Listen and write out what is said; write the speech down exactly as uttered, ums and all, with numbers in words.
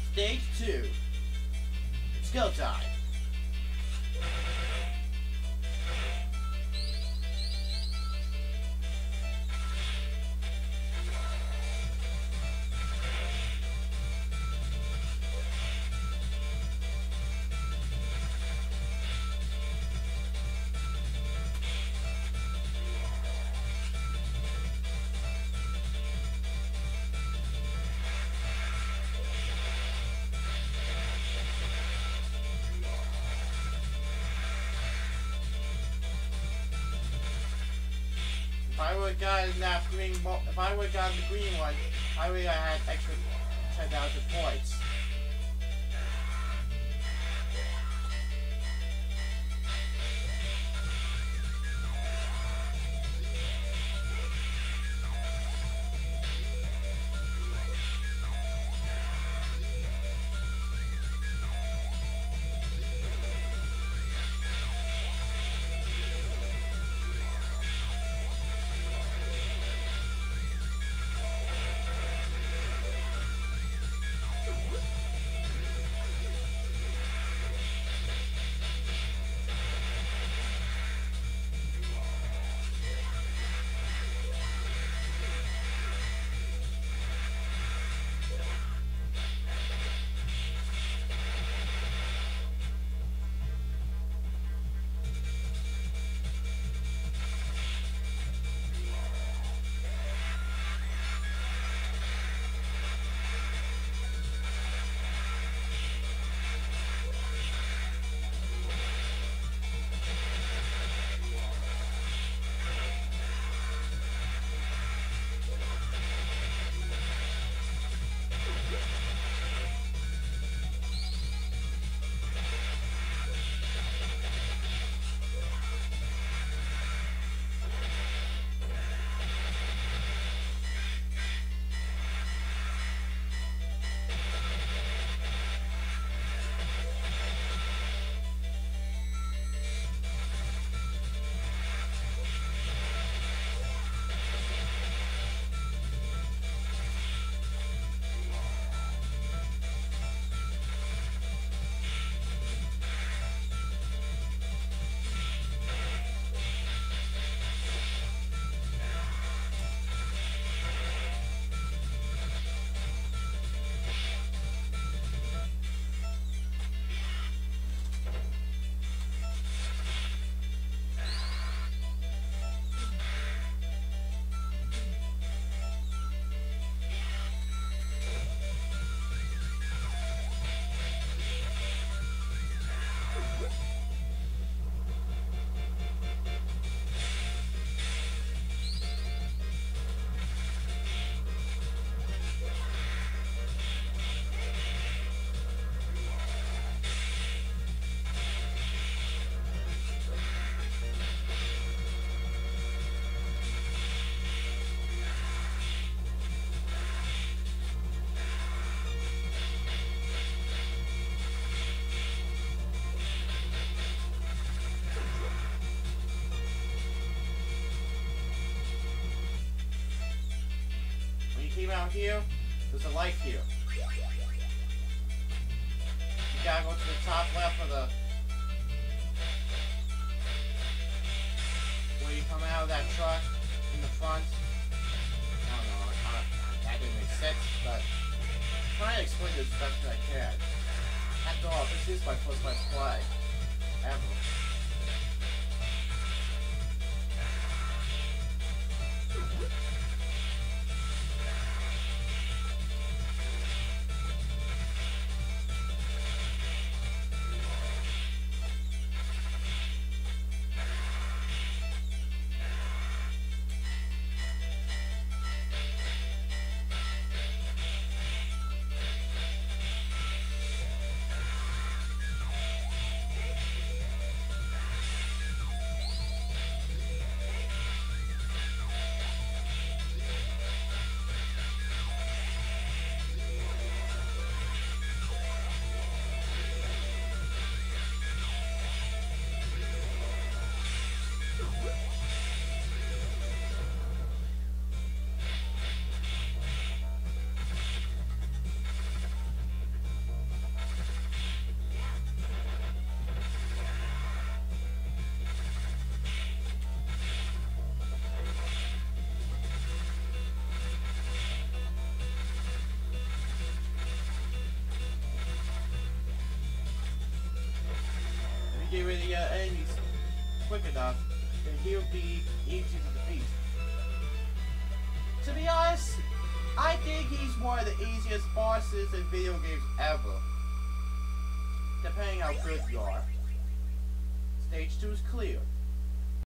Stage two. It's go time. If I would have gotten that green, if I would have gotten the green one, I would have had extra ten thousand points. Came out here, there's a life here. You gotta go to the top left of the... Where you come out of that truck in the front. I don't know, kind of, that didn't make sense, but I'm trying to explain this as best as I can. After all, this is my first Let's Play ever. get rid of your enemies quick enough, then he'll be easy to defeat. To be honest, I think he's one of the easiest bosses in video games ever. Depending how good you are. Stage two is clear.